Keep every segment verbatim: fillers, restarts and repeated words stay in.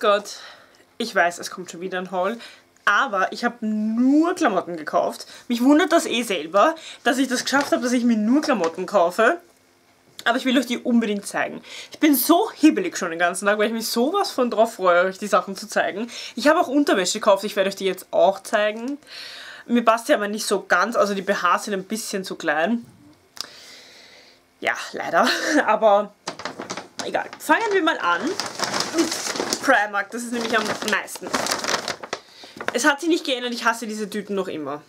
Gott, ich weiß, es kommt schon wieder ein Haul. Aber ich habe nur Klamotten gekauft. Mich wundert das eh selber, dass ich das geschafft habe, dass ich mir nur Klamotten kaufe. Aber ich will euch die unbedingt zeigen. Ich bin so hibbelig schon den ganzen Tag, weil ich mich sowas von drauf freue, euch die Sachen zu zeigen. Ich habe auch Unterwäsche gekauft, ich werde euch die jetzt auch zeigen. Mir passt sie aber nicht so ganz, also die B Hs sind ein bisschen zu klein. Ja, leider. Aber egal. Fangen wir mal an mit Primark, das ist nämlich am meisten. Es hat sich nicht geändert, ich hasse diese Tüten noch immer.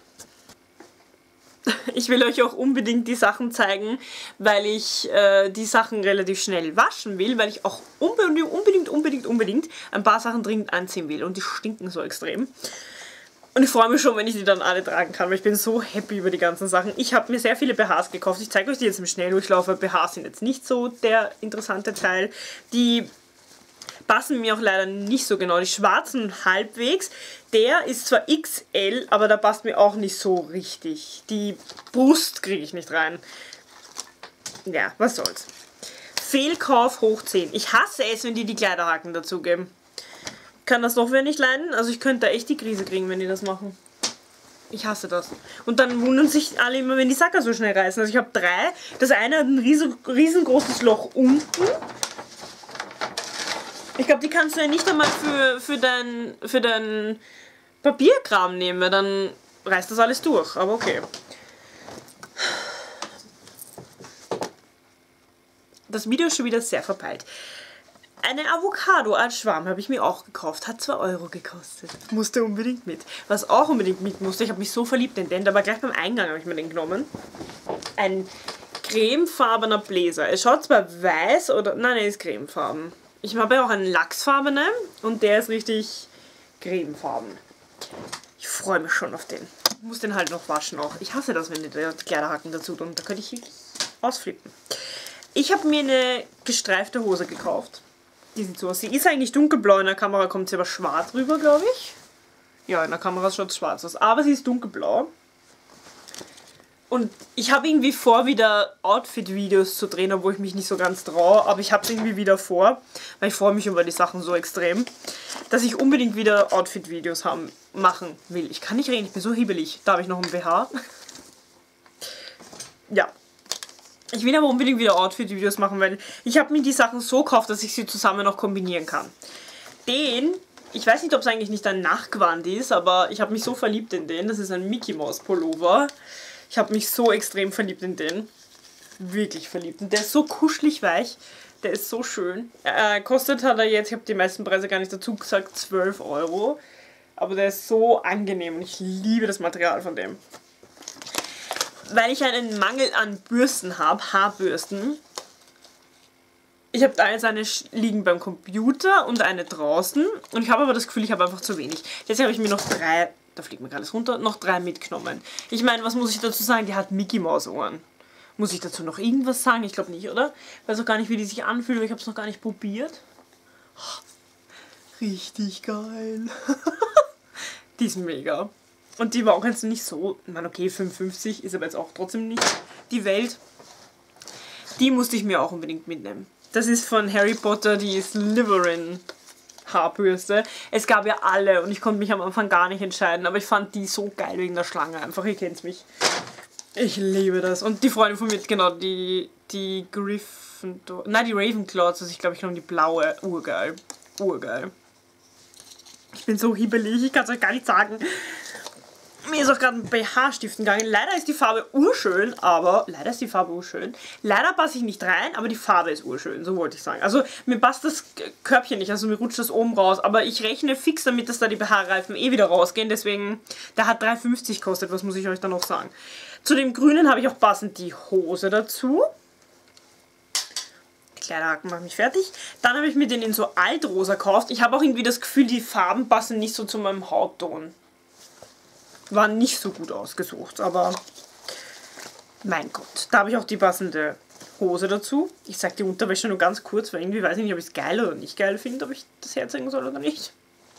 Ich will euch auch unbedingt die Sachen zeigen, weil ich äh, die Sachen relativ schnell waschen will, weil ich auch unbedingt, unbedingt, unbedingt, unbedingt ein paar Sachen dringend anziehen will und die stinken so extrem. Und ich freue mich schon, wenn ich die dann alle tragen kann, weil ich bin so happy über die ganzen Sachen. Ich habe mir sehr viele B Hs gekauft, ich zeige euch die jetzt im Schnelldurchlauf, weil B Hs sind jetzt nicht so der interessante Teil. Die passen mir auch leider nicht so genau. Die schwarzen halbwegs. Der ist zwar X L, aber da passt mir auch nicht so richtig. Die Brust kriege ich nicht rein. Ja, was soll's. Fehlkauf hoch zehn. Ich hasse es, wenn die die Kleiderhaken dazugeben. Kann das noch wer nicht leiden? Also ich könnte da echt die Krise kriegen, wenn die das machen. Ich hasse das. Und dann wundern sich alle immer, wenn die Sacker so schnell reißen. Also ich habe drei. Das eine hat ein riesen, riesengroßes Loch unten. Ich glaube, die kannst du ja nicht einmal für, für dein, für dein Papierkram nehmen, weil dann reißt das alles durch. Aber okay. Das Video ist schon wieder sehr verpeilt. Eine Avocado als Schwarm habe ich mir auch gekauft. Hat zwei Euro gekostet. Musste unbedingt mit. Was auch unbedingt mit musste, ich habe mich so verliebt in den, aber gleich beim Eingang habe ich mir den genommen. Ein cremefarbener Bläser. Es schaut zwar weiß oder... Nein, er ist cremefarben. Ich habe ja auch einen lachsfarbenen und der ist richtig cremefarben. Ich freue mich schon auf den. Ich muss den halt noch waschen auch. Ich hasse das, wenn die Kleiderhaken dazu tun. Da könnte ich wirklich ausflippen. Ich habe mir eine gestreifte Hose gekauft. Die sieht so aus. Sie ist eigentlich dunkelblau, in der Kamera kommt sie aber schwarz rüber, glaube ich. Ja, in der Kamera schaut es schwarz aus. Aber sie ist dunkelblau. Und ich habe irgendwie vor, wieder Outfit-Videos zu drehen, obwohl ich mich nicht so ganz traue. Aber ich habe es irgendwie wieder vor, weil ich freue mich über die Sachen so extrem, dass ich unbedingt wieder Outfit-Videos haben machen will. Ich kann nicht reden, ich bin so hibbelig. Da habe ich noch einen B H. Ja. Ich will aber unbedingt wieder Outfit-Videos machen, weil ich habe mir die Sachen so gekauft, dass ich sie zusammen noch kombinieren kann. Den, ich weiß nicht, ob es eigentlich nicht ein Nachgewand ist, aber ich habe mich so verliebt in den. Das ist ein Mickey Mouse Pullover. Ich habe mich so extrem verliebt in den. Wirklich verliebt. Und der ist so kuschelig weich. Der ist so schön. Äh, kostet hat er jetzt, ich habe die meisten Preise gar nicht dazu gesagt, zwölf Euro. Aber der ist so angenehm und ich liebe das Material von dem. Weil ich einen Mangel an Bürsten habe, Haarbürsten. Ich habe da jetzt eine liegen beim Computer und eine draußen. Und ich habe aber das Gefühl, ich habe einfach zu wenig. Jetzt habe ich mir noch drei... Da fliegt mir gerade alles runter, noch drei mitgenommen. Ich meine, was muss ich dazu sagen? Die hat Mickey Maus Ohren. Muss ich dazu noch irgendwas sagen? Ich glaube nicht, oder? Ich weiß auch gar nicht, wie die sich anfühlen, aber ich habe es noch gar nicht probiert. Oh, richtig geil. Die ist mega. Und die war auch jetzt nicht so, ich meine, okay, fünfundfünfzig ist aber jetzt auch trotzdem nicht die Welt. Die musste ich mir auch unbedingt mitnehmen. Das ist von Harry Potter, die Slytherin Haarbürste. Es gab ja alle und ich konnte mich am Anfang gar nicht entscheiden, aber ich fand die so geil wegen der Schlange einfach. Ihr kennt mich. Ich liebe das. Und die Freundin von mir, genau, die, die Gryffindor, nein, die Ravenclaws, also ich glaube, ich glaube die blaue, urgeil. Urgeil. Ich bin so hibbelig, ich kann es euch gar nicht sagen. Mir ist auch gerade ein B H-Stift gegangen. Leider ist die Farbe urschön, aber... Leider ist die Farbe urschön. Leider passe ich nicht rein, aber die Farbe ist urschön, so wollte ich sagen. Also mir passt das Körbchen nicht, also mir rutscht das oben raus. Aber ich rechne fix damit, dass da die B H-Reifen eh wieder rausgehen. Deswegen, der hat drei fünfzig gekostet, was muss ich euch da noch sagen. Zu dem Grünen habe ich auch passend die Hose dazu. Die Kleiderhaken machen mich fertig. Dann habe ich mir den in so altrosa gekauft. Ich habe auch irgendwie das Gefühl, die Farben passen nicht so zu meinem Hautton. War nicht so gut ausgesucht, aber mein Gott. Da habe ich auch die passende Hose dazu. Ich sage die Unterwäsche nur ganz kurz, weil irgendwie weiß ich nicht, ob ich es geil oder nicht geil finde, ob ich das herzeigen soll oder nicht.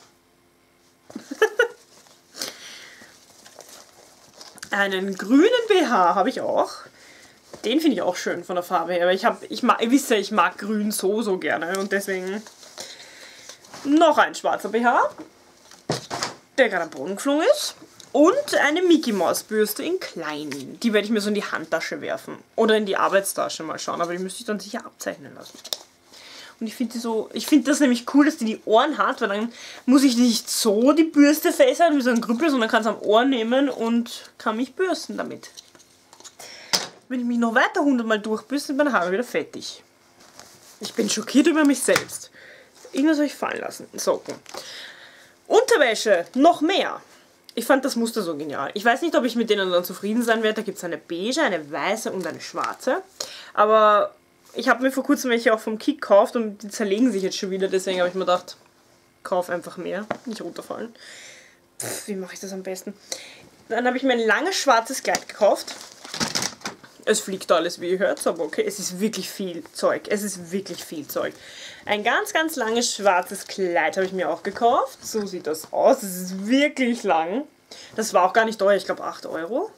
Einen grünen B H habe ich auch. Den finde ich auch schön von der Farbe her. Aber ich habe, ich mag, ihr wisst ja, ich mag grün so, so gerne und deswegen Noch ein schwarzer B H, der gerade am Boden geflogen ist. Und eine Mickey Maus Bürste in klein. Die werde ich mir so in die Handtasche werfen. Oder in die Arbeitstasche mal schauen. Aber die müsste ich dann sicher abzeichnen lassen. Und ich finde die so, ich finde das nämlich cool, dass die die Ohren hat, weil dann muss ich nicht so die Bürste festhalten wie so ein Krüppel, sondern kann es am Ohr nehmen und kann mich bürsten damit. Wenn ich mich noch weiter hundertmal durchbürste, sind meine Haare wieder fettig. Ich bin schockiert über mich selbst. Irgendwas soll ich fallen lassen. Socken. Unterwäsche, noch mehr. Ich fand das Muster so genial. Ich weiß nicht, ob ich mit denen dann zufrieden sein werde. Da gibt es eine beige, eine weiße und eine schwarze. Aber ich habe mir vor kurzem welche auch vom Kick gekauft und die zerlegen sich jetzt schon wieder. Deswegen habe ich mir gedacht, kauf einfach mehr, nicht runterfallen. Pff, wie mache ich das am besten? Dann habe ich mir ein langes schwarzes Kleid gekauft. Es fliegt alles, wie ihr hört, aber okay, es ist wirklich viel Zeug. Es ist wirklich viel Zeug. Ein ganz, ganz langes schwarzes Kleid habe ich mir auch gekauft. So sieht das aus. Es ist wirklich lang. Das war auch gar nicht teuer, ich glaube acht Euro.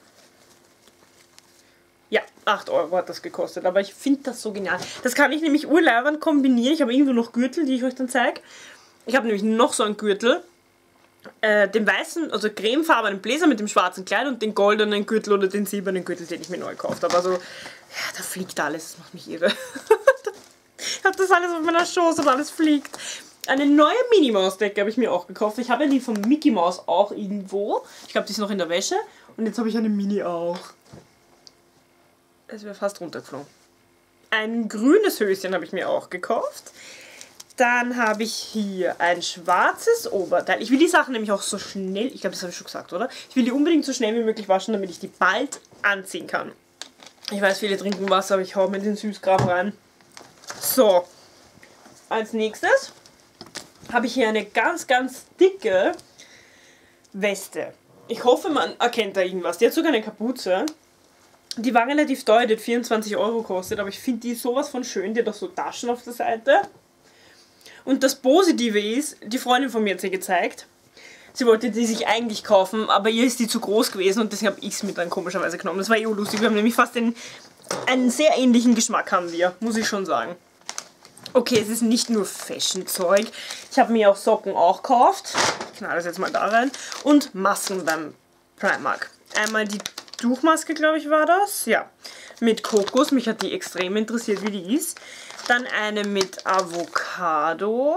Ja, acht Euro hat das gekostet, aber ich finde das so genial. Das kann ich nämlich urleibend kombinieren. Ich habe irgendwo noch Gürtel, die ich euch dann zeige. Ich habe nämlich noch so einen Gürtel. Äh, den weißen, also cremefarbenen Bläser mit dem schwarzen Kleid und den goldenen Gürtel oder den silbernen Gürtel, den ich mir neu gekauft habe. Also, ja, da fliegt alles. Das macht mich irre. Ich habe das alles auf meiner Schoß und alles fliegt. Eine neue Minnie Maus Decke habe ich mir auch gekauft. Ich habe ja die von Mickey Maus auch irgendwo. Ich glaube, die ist noch in der Wäsche. Und jetzt habe ich eine Mini auch. Es wäre fast runtergeflogen. Ein grünes Höschen habe ich mir auch gekauft. Dann habe ich hier ein schwarzes Oberteil. Ich will die Sachen nämlich auch so schnell, ich glaube, das habe ich schon gesagt, oder? Ich will die unbedingt so schnell wie möglich waschen, damit ich die bald anziehen kann. Ich weiß, viele trinken Wasser, aber ich hau mir den Süßkram rein. So. Als nächstes habe ich hier eine ganz, ganz dicke Weste. Ich hoffe, man erkennt da irgendwas. Die hat sogar eine Kapuze. Die war relativ teuer, die hat vierundzwanzig Euro gekostet, aber ich finde die sowas von schön. Die hat auch so Taschen auf der Seite. Und das Positive ist, die Freundin von mir hat sie gezeigt. Sie wollte die sich eigentlich kaufen, aber ihr ist die zu groß gewesen und deswegen habe ich es mir dann komischerweise genommen. Das war eh lustig. Wir haben nämlich fast den, einen sehr ähnlichen Geschmack, haben wir, muss ich schon sagen. Okay, es ist nicht nur Fashion-Zeug. Ich habe mir auch Socken auch gekauft. Ich knall das jetzt mal da rein. Und Masken beim Primark. Einmal die Tuchmaske, glaube ich, war das. Ja, mit Kokos. Mich hat die extrem interessiert, wie die ist. Dann eine mit Avocado.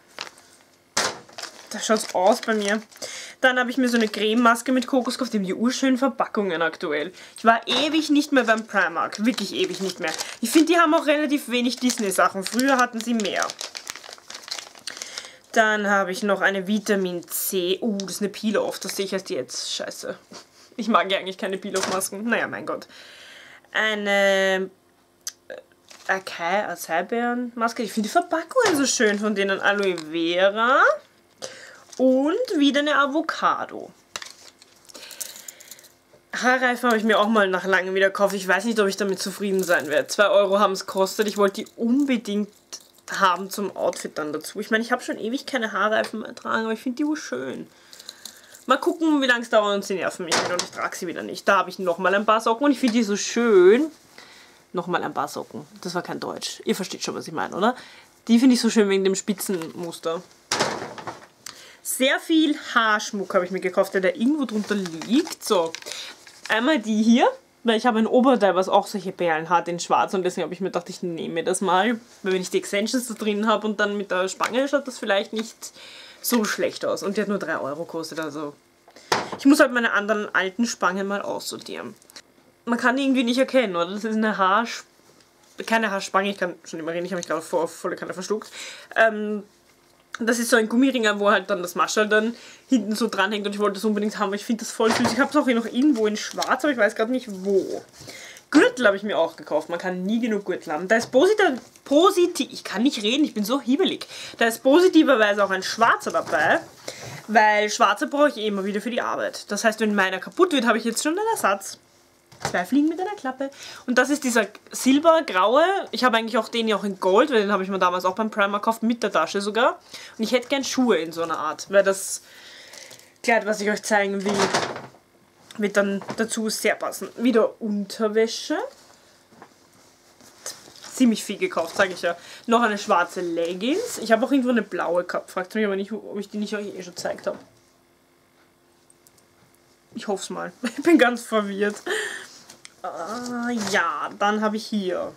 Da schaut es aus bei mir. Dann habe ich mir so eine Crememaske mit Kokos gekauft. Die haben die urschönen Verpackungen aktuell. Ich war ewig nicht mehr beim Primark. Wirklich ewig nicht mehr. Ich finde, die haben auch relativ wenig Disney-Sachen. Früher hatten sie mehr. Dann habe ich noch eine Vitamin C. Uh, das ist eine Peel-Off. Das sehe ich erst jetzt. Scheiße. Ich mag ja eigentlich keine Peel-Off-Masken. Naja, mein Gott. Eine Acai, Acai-Beeren-Maske. Ich finde die Verpackungen so schön von denen. Aloe Vera. Und wieder eine Avocado. Haarreifen habe ich mir auch mal nach langem wieder gekauft. Ich weiß nicht, ob ich damit zufrieden sein werde. zwei Euro haben es gekostet. Ich wollte die unbedingt haben zum Outfit dann dazu. Ich meine, ich habe schon ewig keine Haarreifen mehr tragen, aber ich finde die schön. Mal gucken, wie lange es dauert und sie nerven mich wieder und ich trage sie wieder nicht. Da habe ich nochmal ein paar Socken und ich finde die so schön. Nochmal ein paar Socken. Das war kein Deutsch. Ihr versteht schon, was ich meine, oder? Die finde ich so schön wegen dem Spitzenmuster. Sehr viel Haarschmuck habe ich mir gekauft, der da irgendwo drunter liegt. So, einmal die hier, weil ich habe ein Oberteil, was auch solche Perlen hat in schwarz und deswegen habe ich mir gedacht, ich nehme mir das mal, weil wenn ich die Extensions da drin habe und dann mit der Spange schaut das vielleicht nicht so schlecht aus. Und die hat nur drei Euro gekostet, also ich muss halt meine anderen alten Spangen mal aussortieren. Man kann die irgendwie nicht erkennen, oder? Das ist eine Haarspange, keine Haarspange, ich kann schon immer reden, ich habe mich gerade vor volle Kanne verschluckt. Ähm, Das ist so ein Gummiringer, wo halt dann das Maschel dann hinten so dranhängt und ich wollte das unbedingt haben, weil ich finde das voll süß. Ich habe es auch hier noch irgendwo in schwarz, aber ich weiß gerade nicht wo. Gürtel habe ich mir auch gekauft. Man kann nie genug Gürtel haben. Da ist positiv, positiv, ich kann nicht reden, ich bin so hibbelig. Da ist positiverweise auch ein schwarzer dabei, weil schwarze brauche ich eh immer wieder für die Arbeit. Das heißt, wenn meiner kaputt wird, habe ich jetzt schon einen Ersatz. Zwei Fliegen mit einer Klappe. Und das ist dieser silbergraue. Ich habe eigentlich auch den hier auch in Gold, weil den habe ich mir damals auch beim Primark gekauft, mit der Tasche sogar. Und ich hätte gern Schuhe in so einer Art, weil das Kleid, was ich euch zeigen will, wird dann dazu sehr passen. Wieder Unterwäsche. ziemlich viel gekauft, sage ich ja. Noch eine schwarze Leggings. Ich habe auch irgendwo eine blaue gehabt. Fragt mich aber nicht, ob ich die nicht euch eh schon gezeigt habe. Ich hoffe es mal. Ich bin ganz verwirrt. Uh, ja, dann habe ich hier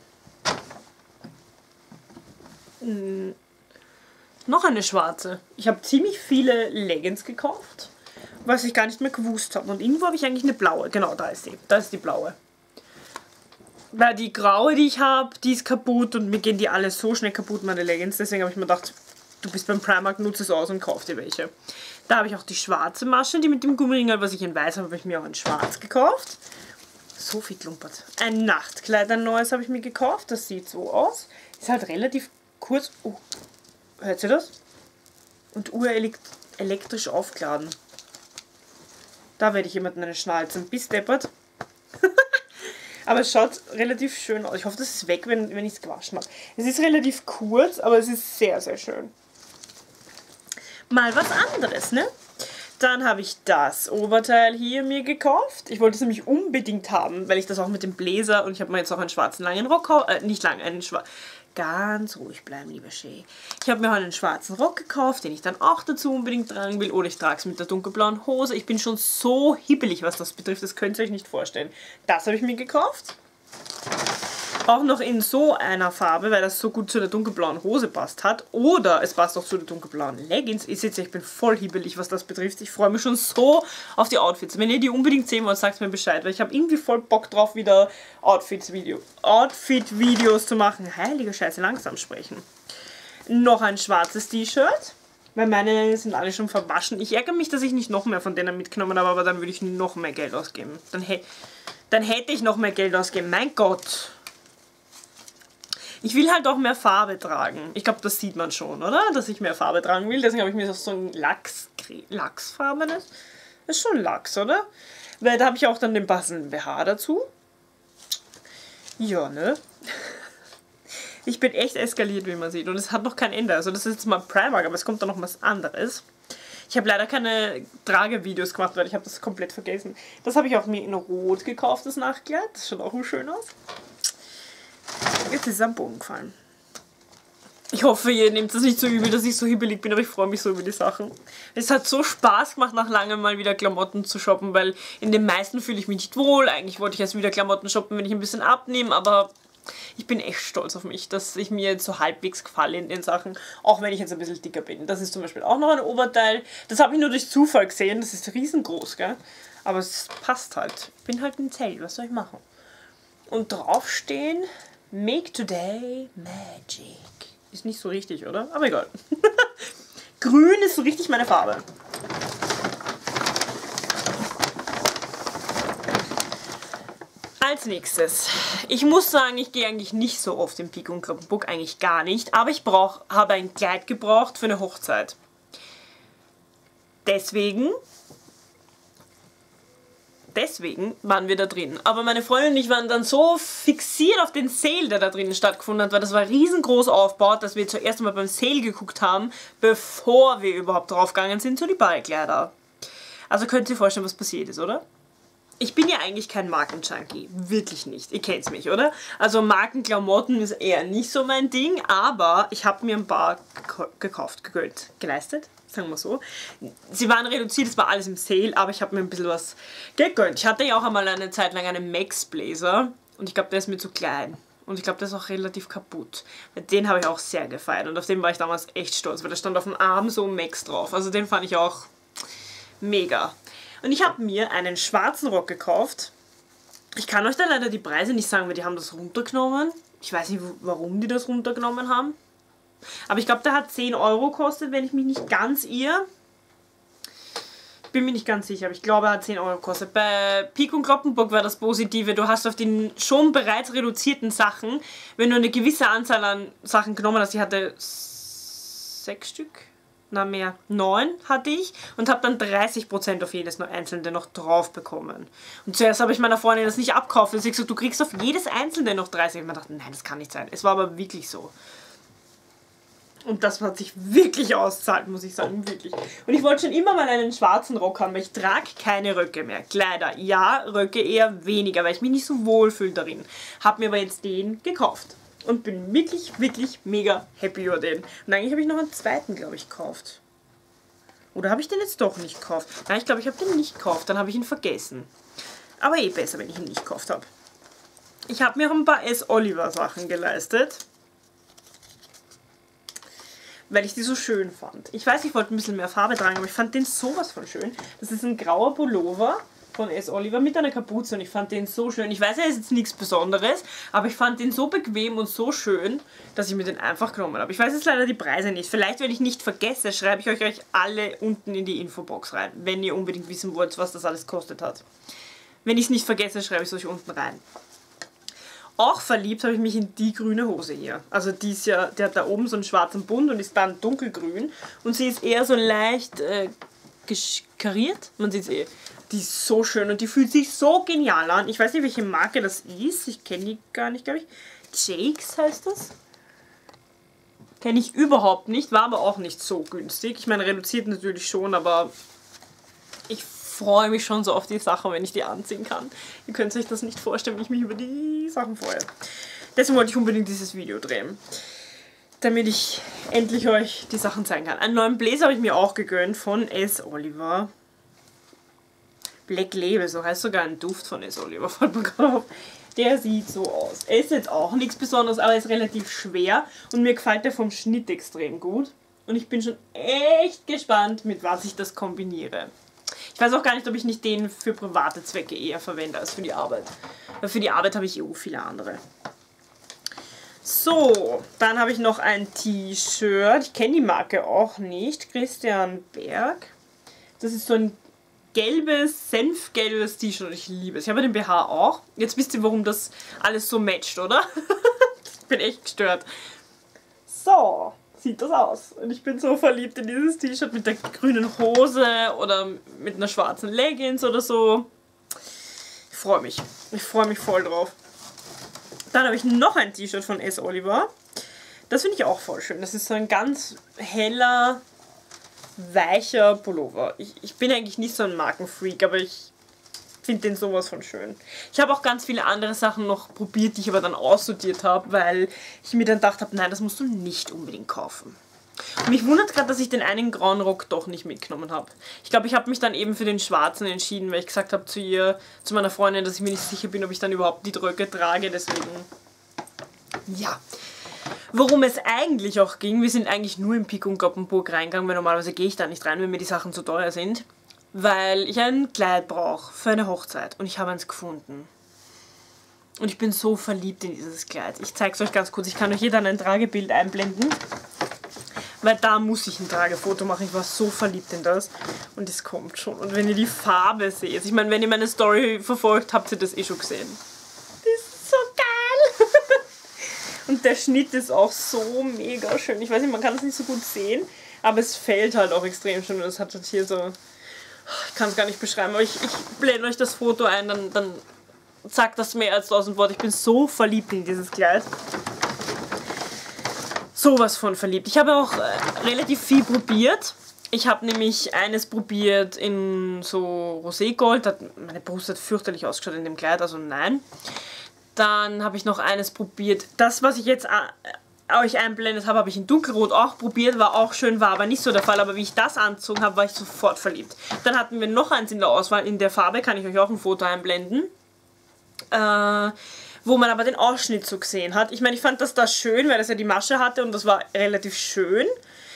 hm, noch eine schwarze. Ich habe ziemlich viele Leggings gekauft, was ich gar nicht mehr gewusst habe. Und irgendwo habe ich eigentlich eine blaue. Genau, da ist sie. Da ist die blaue. Weil die graue, die ich habe, die ist kaputt und mir gehen die alle so schnell kaputt, meine Leggings. Deswegen habe ich mir gedacht, du bist beim Primark, nutze es aus und kauf dir welche. Da habe ich auch die schwarze Masche, die mit dem Gummiringel, was ich in weiß habe, habe ich mir auch in schwarz gekauft. So viel klumpert. Ein Nachtkleid, ein neues habe ich mir gekauft. Das sieht so aus. Ist halt relativ kurz. Oh, hört ihr das? Und urelektrisch aufgeladen. Da werde ich jemanden eine Schnalzen. Bis deppert. Aber es schaut relativ schön aus. Ich hoffe, das ist weg, wenn, wenn ich es gewaschen habe. Es ist relativ kurz, aber es ist sehr, sehr schön. Mal was anderes, ne? Dann habe ich das Oberteil hier mir gekauft. Ich wollte es nämlich unbedingt haben, weil ich das auch mit dem Bläser und ich habe mir jetzt auch einen schwarzen langen Rock, äh, nicht lang, einen schwarzen, ganz ruhig bleiben, lieber Shay. Ich habe mir heute einen schwarzen Rock gekauft, den ich dann auch dazu unbedingt tragen will, oder ich trage es mit der dunkelblauen Hose. Ich bin schon so hibbelig, was das betrifft, das könnt ihr euch nicht vorstellen. Das habe ich mir gekauft. Auch noch in so einer Farbe, weil das so gut zu der dunkelblauen Hose passt hat. Oder es passt auch zu der dunkelblauen Leggings. Ihr seht, ich bin voll hibbelig, was das betrifft. Ich freue mich schon so auf die Outfits. Wenn ihr die unbedingt sehen wollt, sagt mir Bescheid. Weil ich habe irgendwie voll Bock drauf, wieder Outfits-Video, Outfit-Videos zu machen. Heilige Scheiße, langsam sprechen. Noch ein schwarzes T-Shirt. Weil meine sind alle schon verwaschen. Ich ärgere mich, dass ich nicht noch mehr von denen mitgenommen habe, aber dann würde ich noch mehr Geld ausgeben. Dann, hä dann hätte ich noch mehr Geld ausgeben. Mein Gott. Ich will halt auch mehr Farbe tragen. Ich glaube, das sieht man schon, oder? Dass ich mehr Farbe tragen will. Deswegen habe ich mir so ein Lachs, Lachsfarbenes. Das ist schon Lachs, oder? Weil da habe ich auch dann den passenden B H dazu. Ja, ne? Ich bin echt eskaliert, wie man sieht. Und es hat noch kein Ende. Also das ist jetzt mal Primark, aber es kommt da noch was anderes. Ich habe leider keine Tragevideos gemacht, weil ich habe das komplett vergessen. Das habe ich auch mir in Rot gekauft, das Nachtkleid. Das schaut auch schön aus. Jetzt ist es am Boden gefallen. Ich hoffe, ihr nehmt das nicht so übel, dass ich so hibbelig bin, aber ich freue mich so über die Sachen. Es hat so Spaß gemacht, nach langem mal wieder Klamotten zu shoppen, weil in den meisten fühle ich mich nicht wohl. Eigentlich wollte ich erst wieder Klamotten shoppen, wenn ich ein bisschen abnehme, aber ich bin echt stolz auf mich, dass ich mir jetzt so halbwegs gefalle in den Sachen, auch wenn ich jetzt ein bisschen dicker bin. Das ist zum Beispiel auch noch ein Oberteil. Das habe ich nur durch Zufall gesehen, das ist riesengroß, gell? Aber es passt halt. Ich bin halt ein Zelt, was soll ich machen? Und draufstehen, Make Today Magic. Ist nicht so richtig, oder? Aber egal. Grün ist so richtig meine Farbe. Als nächstes. Ich muss sagen, ich gehe eigentlich nicht so oft in Peek und Kloppenburg, eigentlich gar nicht. Aber ich brauch, habe ein Kleid gebraucht für eine Hochzeit. Deswegen... Deswegen waren wir da drin. Aber meine Freundin und ich waren dann so fixiert auf den Sale, der da drinnen stattgefunden hat, weil das war riesengroß aufgebaut, dass wir zuerst einmal beim Sale geguckt haben, bevor wir überhaupt draufgegangen sind zu die Ballkleider. Also könnt ihr euch vorstellen, was passiert ist, oder? Ich bin ja eigentlich kein Markenjunkie. Wirklich nicht. Ihr kennt's mich, oder? Also Markenklamotten ist eher nicht so mein Ding, aber ich habe mir ein paar gekauft, gegönnt, geleistet. Sagen wir so. Sie waren reduziert, es war alles im Sale, aber ich habe mir ein bisschen was gegönnt. Ich hatte ja auch einmal eine Zeit lang einen Max Blazer und ich glaube, der ist mir zu klein. Und ich glaube, der ist auch relativ kaputt. Den habe ich auch sehr gefeiert und auf den war ich damals echt stolz, weil da stand auf dem Arm so Max drauf. Also den fand ich auch mega. Und ich habe mir einen schwarzen Rock gekauft. Ich kann euch da leider die Preise nicht sagen, weil die haben das runtergenommen. Ich weiß nicht, warum die das runtergenommen haben. Aber ich glaube, der hat zehn Euro gekostet, wenn ich mich nicht ganz irre. Bin mir nicht ganz sicher, aber ich glaube, er hat zehn Euro gekostet. Bei Peek und Kloppenburg war das Positive. Du hast auf den schon bereits reduzierten Sachen, wenn du eine gewisse Anzahl an Sachen genommen hast, ich hatte sechs Stück, na mehr, neun hatte ich und habe dann dreißig Prozent auf jedes einzelne noch drauf bekommen. Und zuerst habe ich meiner Freundin das nicht abgekauft. Und sie gesagt, du kriegst auf jedes einzelne noch dreißig. Und ich dachte, nein, das kann nicht sein. Es war aber wirklich so. Und das hat sich wirklich auszahlt, muss ich sagen, wirklich. Und ich wollte schon immer mal einen schwarzen Rock haben, weil ich trage keine Röcke mehr. Kleider, ja, Röcke eher weniger, weil ich mich nicht so wohl fühle darin. Habe mir aber jetzt den gekauft. und bin wirklich, wirklich mega happy über den. Und eigentlich habe ich noch einen zweiten, glaube ich, gekauft. Oder habe ich den jetzt doch nicht gekauft? Nein, ich glaube, ich habe den nicht gekauft. Dann habe ich ihn vergessen. Aber eh besser, wenn ich ihn nicht gekauft habe. Ich habe mir auch ein paar S. Oliver Sachen geleistet. Weil ich die so schön fand. Ich weiß, ich wollte ein bisschen mehr Farbe tragen, aber ich fand den sowas von schön. Das ist ein grauer Pullover von S. Oliver mit einer Kapuze und ich fand den so schön. Ich weiß, er ist jetzt nichts Besonderes, aber ich fand den so bequem und so schön, dass ich mir den einfach genommen habe. Ich weiß jetzt leider die Preise nicht. Vielleicht, wenn ich nicht vergesse, schreibe ich euch, euch alle unten in die Infobox rein, wenn ihr unbedingt wissen wollt, was das alles kostet hat. Wenn ich es nicht vergesse, schreibe ich es euch unten rein. Auch verliebt habe ich mich in die grüne Hose hier. Also die ist ja, der hat da oben so einen schwarzen Bund und ist dann dunkelgrün. Und sie ist eher so leicht äh, kariert. Man sieht es eh. Die ist so schön und die fühlt sich so genial an. Ich weiß nicht, welche Marke das ist. Ich kenne die gar nicht, glaube ich. Jakes heißt das. Kenne ich überhaupt nicht. War aber auch nicht so günstig. Ich meine, reduziert natürlich schon, aber ich freue mich schon so auf die Sachen, wenn ich die anziehen kann. Ihr könnt euch das nicht vorstellen, wie ich mich über die Sachen freue. Deswegen wollte ich unbedingt dieses Video drehen. Damit ich endlich euch die Sachen zeigen kann. Einen neuen Bläser habe ich mir auch gegönnt von S. Oliver. Black Label, so heißt sogar ein Duft von S. Oliver. Der sieht so aus. Er ist jetzt auch nichts Besonderes, aber er ist relativ schwer. Und mir gefällt der vom Schnitt extrem gut. Und ich bin schon echt gespannt, mit was ich das kombiniere. Ich weiß auch gar nicht, ob ich nicht den für private Zwecke eher verwende als für die Arbeit. Weil für die Arbeit habe ich eh viele andere. So, dann habe ich noch ein T-Shirt. Ich kenne die Marke auch nicht. Christian Berg. Das ist so ein gelbes, senfgelbes T-Shirt. Ich liebe es. Ich habe den B H auch. Jetzt wisst ihr, warum das alles so matcht, oder? Ich bin echt gestört. So sieht das aus. Und ich bin so verliebt in dieses T-Shirt mit der grünen Hose oder mit einer schwarzen Leggings oder so. Ich freue mich. Ich freue mich voll drauf. Dann habe ich noch ein T-Shirt von S. Oliver. Das finde ich auch voll schön. Das ist so ein ganz heller, weicher Pullover. Ich, ich bin eigentlich nicht so ein Markenfreak, aber ich finde den sowas von schön. Ich habe auch ganz viele andere Sachen noch probiert, die ich aber dann aussortiert habe, weil ich mir dann gedacht habe, nein, das musst du nicht unbedingt kaufen. Und mich wundert gerade, dass ich den einen grauen Rock doch nicht mitgenommen habe. Ich glaube, ich habe mich dann eben für den schwarzen entschieden, weil ich gesagt habe zu ihr, zu meiner Freundin, dass ich mir nicht sicher bin, ob ich dann überhaupt die Röcke trage, deswegen, ja. Worum es eigentlich auch ging, wir sind eigentlich nur in Pik und Kloppenburg reingegangen, weil normalerweise gehe ich da nicht rein, wenn mir die Sachen zu teuer sind. Weil ich ein Kleid brauche für eine Hochzeit und ich habe eins gefunden. Und ich bin so verliebt in dieses Kleid. Ich zeige es euch ganz kurz, ich kann euch hier dann ein Tragebild einblenden. Weil da muss ich ein Tragefoto machen, ich war so verliebt in das. Und es kommt schon. Und wenn ihr die Farbe seht, ich meine, wenn ihr meine Story verfolgt, habt ihr das eh schon gesehen. Die ist so geil! Und der Schnitt ist auch so mega schön. Ich weiß nicht, man kann es nicht so gut sehen, aber es fällt halt auch extrem schön. Und es hat halt hier so... Ich kann es gar nicht beschreiben, aber ich, ich blende euch das Foto ein, dann, dann sagt das mehr als tausend Worte. Ich bin so verliebt in dieses Kleid. Sowas von verliebt. Ich habe auch äh, relativ viel probiert. Ich habe nämlich eines probiert in so Roségold. Meine Brust hat fürchterlich ausgeschaut in dem Kleid, also nein. Dann habe ich noch eines probiert. Das, was ich jetzt... Äh, euch einblendet habe, habe ich in Dunkelrot auch probiert, war auch schön, war aber nicht so der Fall, aber wie ich das anzogen habe, war ich sofort verliebt. Dann hatten wir noch eins in der Auswahl, in der Farbe, kann ich euch auch ein Foto einblenden, äh, wo man aber den Ausschnitt so gesehen hat. Ich meine, ich fand das da schön, weil das ja die Masche hatte und das war relativ schön.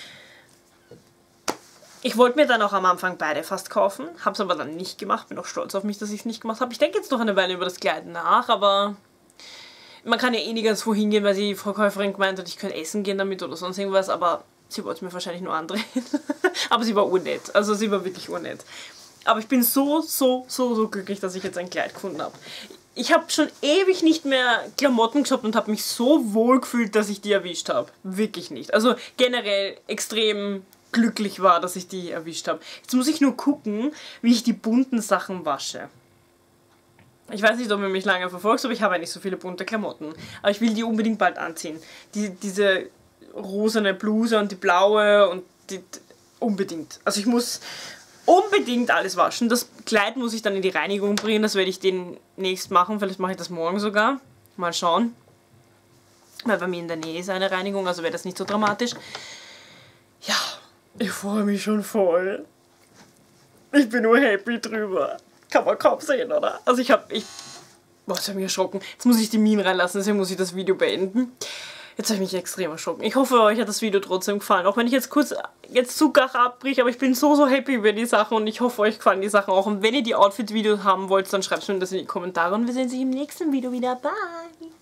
Ich wollte mir dann auch am Anfang beide fast kaufen, habe es aber dann nicht gemacht, bin auch stolz auf mich, dass ich es nicht gemacht habe. Ich denke jetzt noch eine Weile über das Kleid nach, aber... Man kann ja eh nie ganz wohin gehen, weil die Verkäuferin gemeint hat, ich könnte essen gehen damit oder sonst irgendwas, aber sie wollte mir wahrscheinlich nur andrehen. Aber sie war urnett, also sie war wirklich urnett. Aber ich bin so, so, so, so glücklich, dass ich jetzt ein Kleid gefunden habe. Ich habe schon ewig nicht mehr Klamotten geshoppt und habe mich so wohl gefühlt, dass ich die erwischt habe. Wirklich nicht. Also generell extrem glücklich war, dass ich die erwischt habe. Jetzt muss ich nur gucken, wie ich die bunten Sachen wasche. Ich weiß nicht, ob ihr mich lange verfolgt, aber ich habe eigentlich so viele bunte Klamotten. Aber ich will die unbedingt bald anziehen. Die, diese rosane Bluse und die blaue und die... Unbedingt. Also ich muss unbedingt alles waschen. Das Kleid muss ich dann in die Reinigung bringen. Das werde ich demnächst machen. Vielleicht mache ich das morgen sogar. Mal schauen. weil bei mir in der Nähe ist eine Reinigung, also wäre das nicht so dramatisch. Ja, ich freue mich schon voll. Ich bin nur happy drüber. Kann man kaum sehen, oder? Also ich hab, ich... Boah, jetzt hab ich mich erschrocken. Jetzt muss ich die Minen reinlassen, deswegen muss ich das Video beenden. Jetzt habe ich mich extrem erschrocken. Ich hoffe, euch hat das Video trotzdem gefallen. Auch wenn ich jetzt kurz jetzt zu gar abbrich, aber ich bin so, so happy über die Sachen und ich hoffe, euch gefallen die Sachen auch. Und wenn ihr die Outfit-Videos haben wollt, dann schreibt mir das in die Kommentare und wir sehen uns im nächsten Video wieder. Bye!